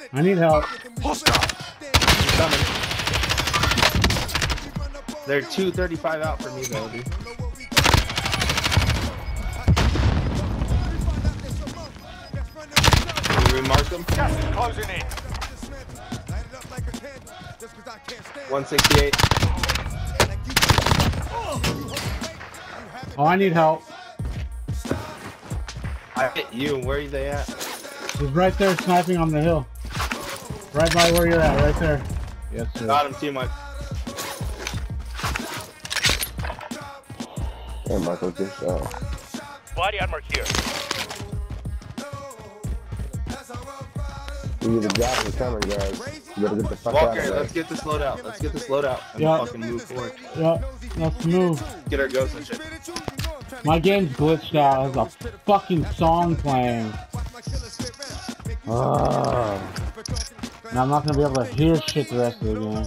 I need help. Hostile. Coming. They're 235 out for me though, dude. Can you remark them? Gas is closing in. 168. Oh, I need help. I hit you. Where are they at? He's right there sniping on the hill. Right by where you're at, right there. Yes, sir. Got him too much. Hey, Michael, good shot. Body armor here. You need a job is coming, guys. You better get the fuck out of Walker, there. let's get this load out. Let's get this load out and Yeah. fucking move forward. Yep, let's move. Get our ghosts and shit. My game's glitched out. There's a fucking song playing. And I'm not gonna be able to hear shit the rest of the game.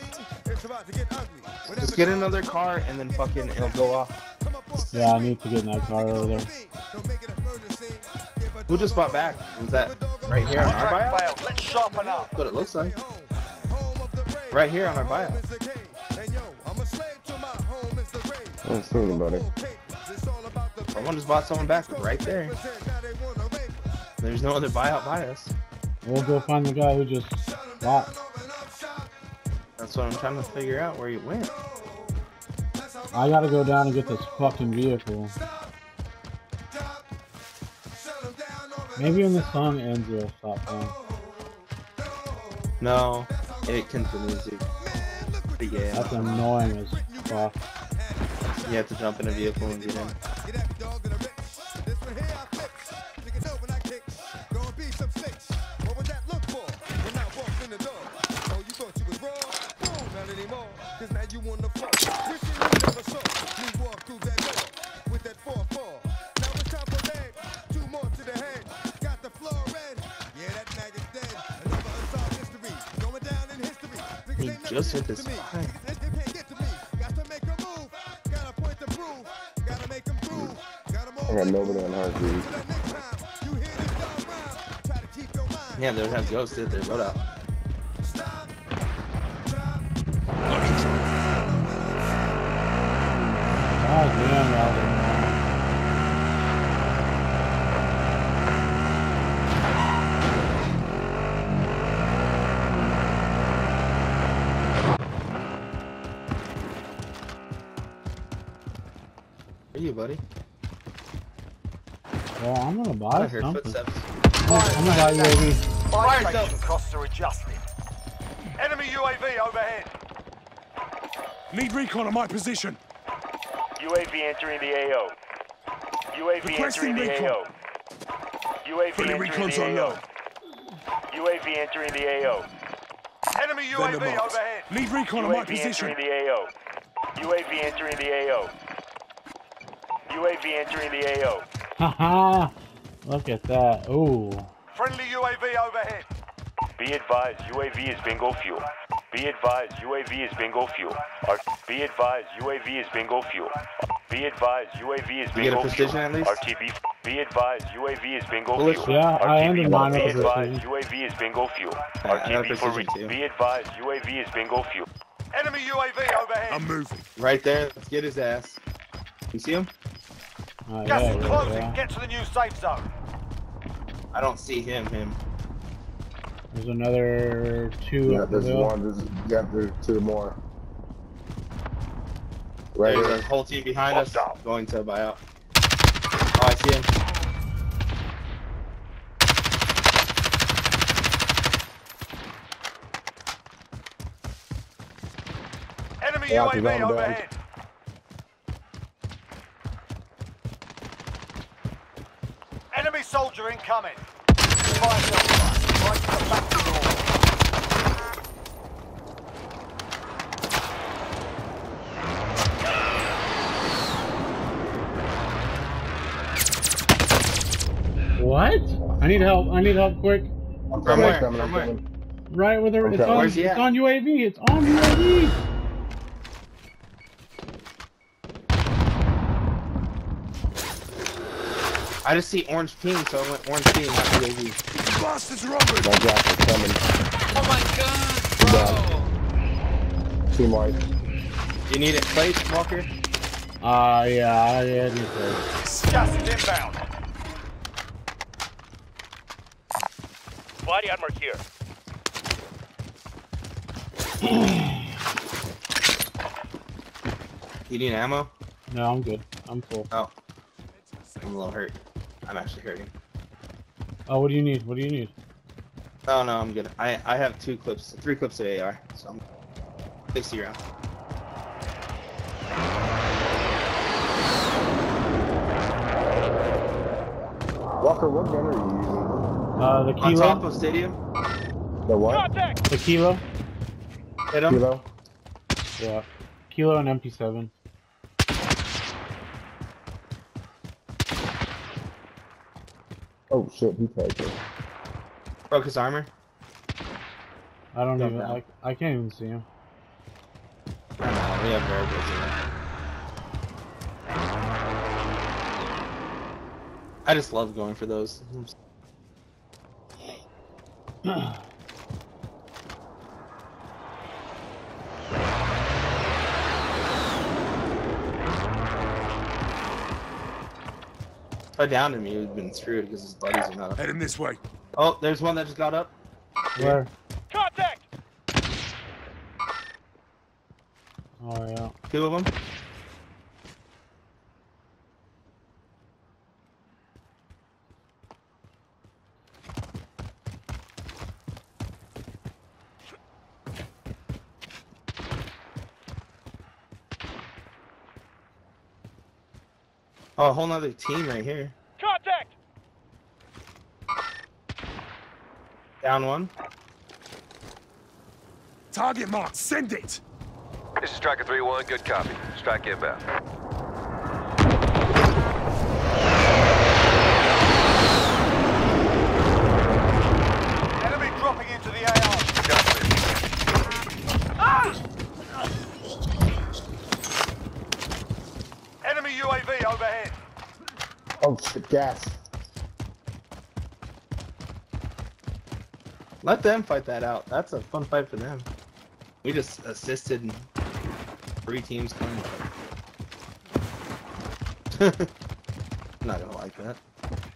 Just get another car and then fucking it'll go off. Yeah, I need to get in that car over there. Who just bought back? Was that right here on our Contract buyout? failed. Let's sharpen up. That's what it looks like. Right here on our buyout. I don't see anybody. Someone just bought someone back right there. There's no other buyout by us. We'll go find the guy who just bought. That's what I'm trying to figure out where he went. I gotta go down and get this fucking vehicle. Maybe when the song ends, it'll stop playing. No, it continues. Yeah, That's annoying as fuck. you have to jump in a vehicle and get in. He just hit this spine. I got nobody on hard dude. Yeah, they would have ghosts at their loadout. God damn, that was Where are you, buddy? well, I'm gonna I buy heard something. footsteps. I'm gonna buy UAV. Fire station costs are adjusting. Enemy UAV overhead. Need recon on my position. UAV entering the AO. UAV Requesting entering the recon. AO. UAV Friendly entering recon's the on AO. low. UAV entering the AO. Enemy Vendor UAV marked. overhead. Need recon on my UAV position. entering the AO. UAV entering the AO. UAV entering the AO. Haha! Look at that. Ooh. Friendly UAV overhead. Be advised, UAV is bingo fuel. Be advised, UAV is bingo fuel. Be advised, UAV is bingo fuel. Be advised, UAV is You get a bingo fuel. precision at least? RTB. Be advised, UAV is bingo Bullet. fuel. Yeah, I ended mine Be with a advised, precision. UAV is bingo fuel. I got a RTB for precision too. Be advised, UAV is bingo fuel. Enemy UAV overhead. I'm moving. Right there. Let's get his ass. You see him? Gas Yeah, is closing. yeah. Get to the new safe zone. I don't see him. There's another two Yeah, up the there's hill. one. There's two more. Right There's here. a whole team behind us Hostile. going to buyout. Oh, I see him. Enemy Yeah, he's on UAV down. overhead. Enemy soldier incoming. Fire shelter. Right to the back door. What? I need help. I need help quick. I'm From coming, where? I'm coming, I'm From where? coming. Right where they're, Okay, where's he it's at? on UAV. It's on UAV. I just see orange ping, so I went orange ping, not UAV. bastards are on me! My gas is coming. Oh my god, bro! Team white. You need it plates, Walker? Yeah, I need plates. Gas is inbound. Body armor here. You need ammo? No, I'm good. I'm full. Oh. I'm a little hurt. I'm actually hurting. Oh, what do you need? What do you need? Oh no, I'm good. I have 3 clips of AR, so I'm 60 rounds. Walker, what gun are you using? The On top kilo. of stadium, The what? Contact! The kilo. hit him. Kilo? Yeah. Kilo and MP7. Oh shit, he tagged me. Broke his armor. I don't Drop even. down. I can't even see him. I don't know, we have variables in there. I just love going for those. If I downed him, he would have been screwed because his buddies are not up. Heading this way. Oh, there's one that just got up. Where? Contact! Oh yeah. 2 of them. Oh, a whole nother team right here. Contact! Down one. Target marked. Send it. This is Striker 3-1. Good copy. Strike inbound. Enemy dropping into the AR. Enemy UAV overhead. Oh shit, gas. Let them fight that out. That's a fun fight for them. We just assisted 3 teams coming. I'm not gonna like that.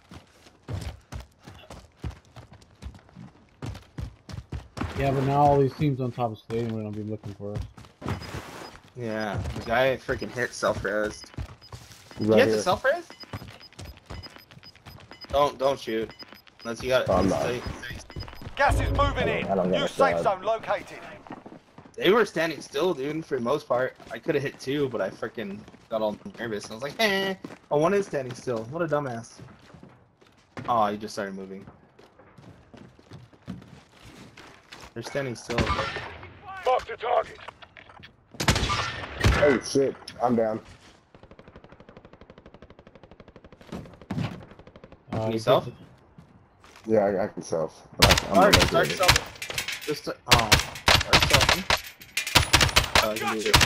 Yeah, but now all these teams on top of stadium are gonna be looking for us. Yeah, the guy freaking hit self-res. He's You right hit the here. self-res? Don't shoot. Unless you got it. Oh, I'm not. Gas is moving in. I don't got New a safe shot. zone located. They were standing still, dude, for the most part. I could have hit 2, but I freaking got all nervous. And I was like, eh. Oh, one is standing still. What a dumbass. Oh, he just started moving. They're standing still. Mark the target. Oh shit, I'm down. Yourself? Yeah, I can self. Start yourself. Just oh. Start selfing. Oh, I can do it.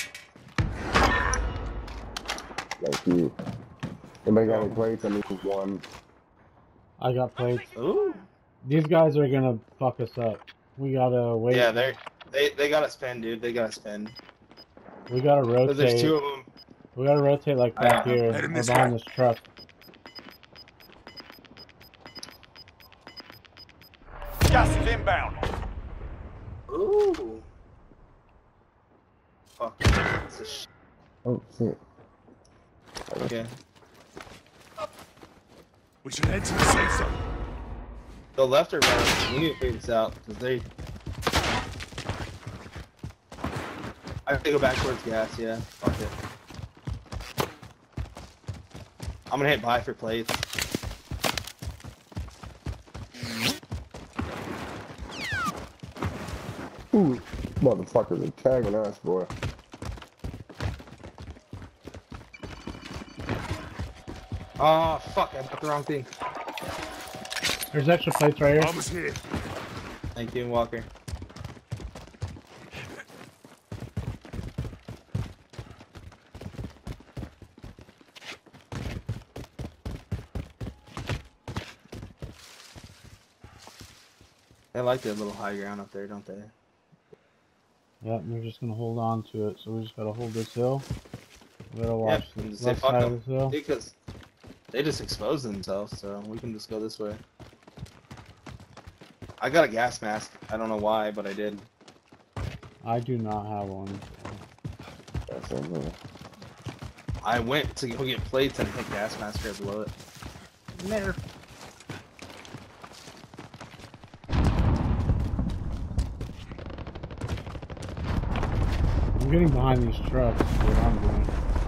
Thank you. Anybody got any plates? I need 1. I got plates. Ooh. These guys are gonna fuck us up. We gotta wait. Yeah, they gotta spin, dude. They gotta spin. We gotta 'Cause rotate. there's 2 of them. We gotta rotate like back here Head in or this behind way. this truck. Gas is inbound. Ooh. Fuck. That's a Oh shit. okay. We should head to the safe zone. Go left or right? We need to figure this out because they. I have to go back towards gas. Yeah. Fuck it. I'm gonna hit buy for plates. Ooh, motherfuckers are tagging us, boy. Oh fuck! I bought the wrong thing. There's extra plates right here. Armor's here. Thank you, Walker. They like their little high ground up there, don't they? Yep, we're just gonna hold on to it. So we just gotta hold this hill. We gotta watch Yeah, the just left say fuck side them. of this hill. Because they just expose themselves, so we can just go this way. I got a gas mask. I don't know why, but I did. I do not have one. That's over. I went to go get plates and hit gas mask right below it. Nerf. I'm getting behind these trucks. Is what I'm doing.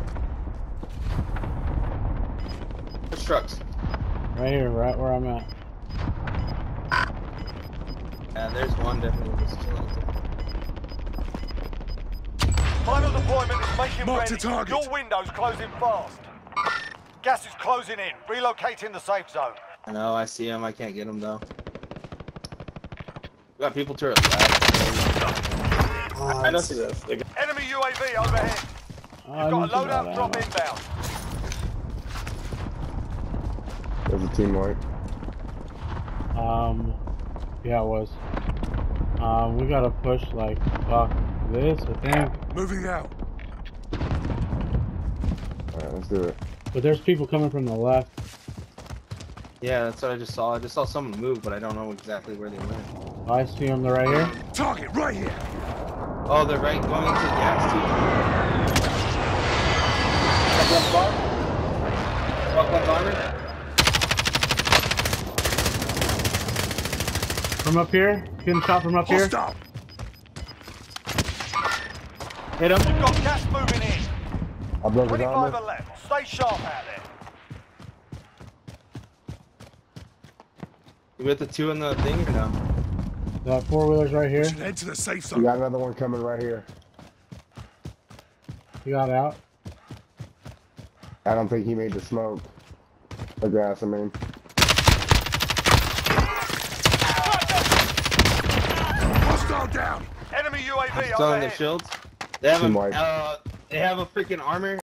There's trucks. Right here, right where I'm at. Yeah, there's one definitely just chilling there. Final deployment is making Mark ready. the target. Your window's closing fast. Gas is closing in. Relocating the safe zone. I know, I see him. I can't get him though. We got people to our left. I don't see this. Enemy UAV overhead. I You've got a need to loadout get drop out. inbound. There's a team white. Yeah, it was. We gotta push like fuck this, I think. Moving out. Alright, let's do it. But there's people coming from the left. Yeah, that's what I just saw. I just saw someone move, but I don't know exactly where they went. I see them. They're right here. Target right here. Oh, they're right going into the gas too. Buck one's armor. From up here. Getting shot from up here. Hostile. Hit him. You've got gas moving in. I broke his 25 armor. are left. Stay sharp out there. You with the two in the thing or no? That four-wheeler's right here. Should head to the safe We zone. got another one coming right here. He got out. I don't think he made the smoke. The grass, I mean. Hostile down. Enemy UAV Still on their overhead. shields. They have Team a white. they have a freaking armor